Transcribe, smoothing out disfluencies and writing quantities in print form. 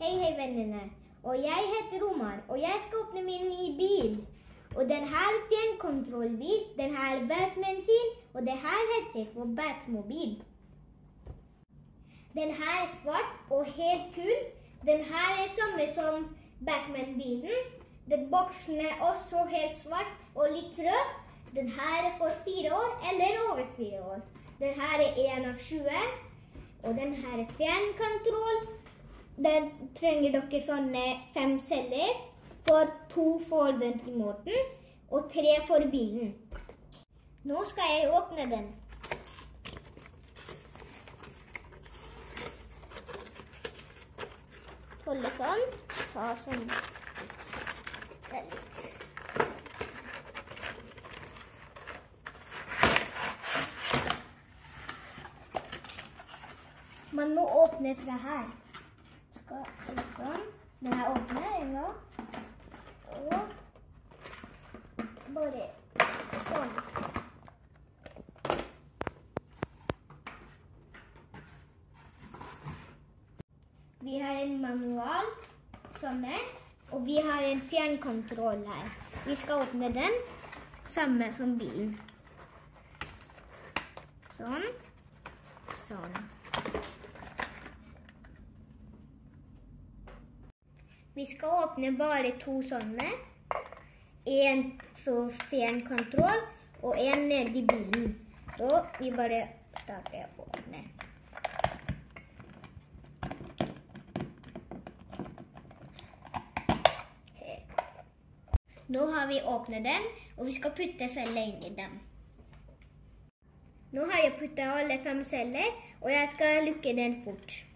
Hei vennene, og jeg heter Omar, og jeg skal åpne min nye bil. Og den her er fjernkontrollbil, den her er Batman sin, og det her heter for Batmobil. Den her er svart og helt kul. Den her er samme som Batman-bilen. Den boksen er også helt svart og litt rød. Den her er for 4 år eller over 4 år. Den her er 1 av 20, og den her er fjernkontroll. Den trenger dere sånne 5 celler, for 2 for den remoten, og 3 for bilen. Nå skal jeg åpne den. Holde sånn, ta sånn litt. Man må åpne fra her. Skal holde sånn. Den er åpnet en gang. Og bare sånn. Vi har en manual, sånn her, og vi har en fjernkontroll her. Vi skal åpne den, samme som bilen. Sånn, sånn. Vi skal åpne bare 2 sånne. En for fjernkontroll og en ned i bilen. Så vi bare starter å åpne. Nå har vi åpnet den, og vi skal putte celler inn i dem. Nå har jeg puttet alle 5 celler, og jeg skal lukke den fort.